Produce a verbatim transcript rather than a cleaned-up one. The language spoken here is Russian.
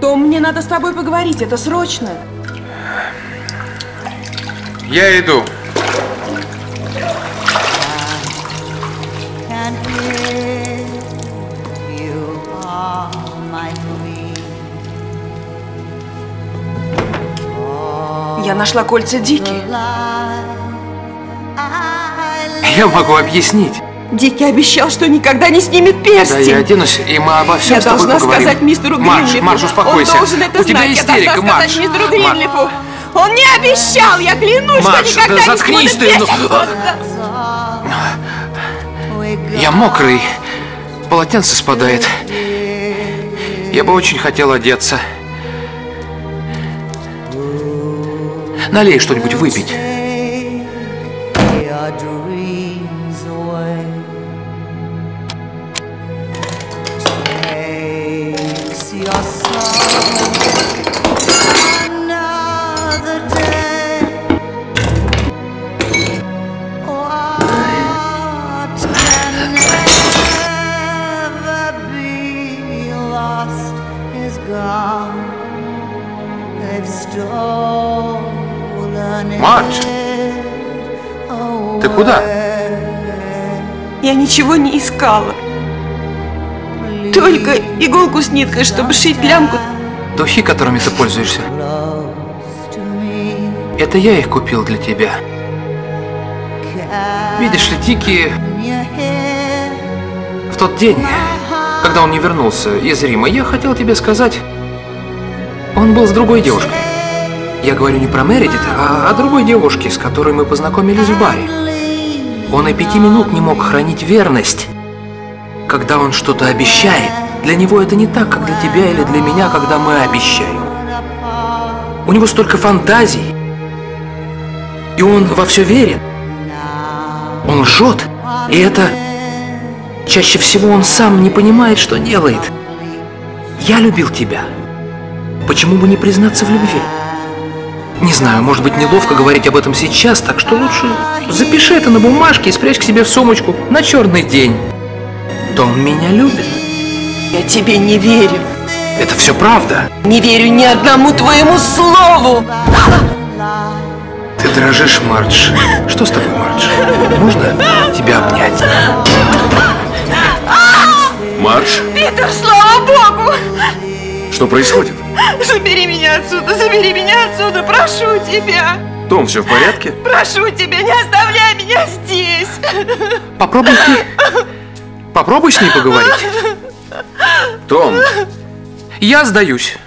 Том, мне надо с тобой поговорить, это срочно. Я иду. Я нашла кольца Дики. Я могу объяснить. Дики обещал, что никогда не снимет перстень. Да, я оденусь, и мы обо всем я с тобой должна поговорим. сказать мистеру Марш, Гринлифу. Марш, успокойся. Он должен это У тебя знать. истерика, я должна Марш. сказать мистеру Гринлифу. Он не обещал, я клянусь, Марш, что никогда да не заткнись снимет ты, перстень. Я мокрый, полотенце спадает. Я бы очень хотел одеться. Налей что-нибудь выпить. Мардж, ты куда? Я ничего не искала. Только иголку с ниткой, чтобы шить лямку. Духи, которыми ты пользуешься, это я их купил для тебя. Видишь ли, Дики, в тот день, когда он не вернулся из Рима, я хотел тебе сказать, он был с другой девушкой. Я говорю не про Мередит, а о другой девушке, с которой мы познакомились в баре. Он и пяти минут не мог хранить верность. Когда он что-то обещает, для него это не так, как для тебя или для меня, когда мы обещаем. У него столько фантазий, и он во все верит. Он лжет, и это чаще всего он сам не понимает, что делает. Я любил тебя. Почему бы не признаться в любви? Не знаю, может быть, неловко говорить об этом сейчас, так что лучше запиши это на бумажке и спрячь к себе в сумочку на черный день. Том меня любит. Я тебе не верю. Это все правда. Не верю ни одному твоему слову. Ты дрожишь, Мардж. Что с тобой, Мардж? Можно тебя обнять? Мардж? Питер, слава Богу! Что происходит? Забери меня отсюда, забери меня отсюда, прошу тебя. Том, все в порядке? Прошу тебя, не оставляй меня здесь. Попробуй ты. Попробуй с ней поговорить. Том, я сдаюсь.